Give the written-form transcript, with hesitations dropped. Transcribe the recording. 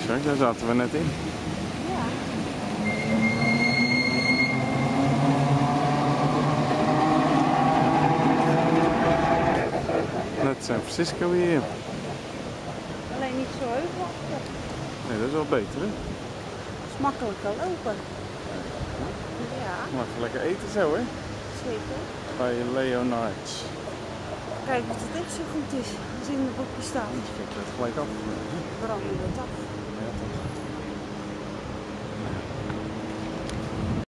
Kijk, daar zaten we net in. Ja. Net San Francisco hier. Alleen niet zo heuvelachtig. Nee, dat is wel beter, hè? Het is makkelijker lopen. Ja, Maar even lekker eten zo, hè? zeker. Bij Leonard's. Kijk of het echt zo goed is als in de boekje staat. Ik vind het gelijk af. Branden we het af.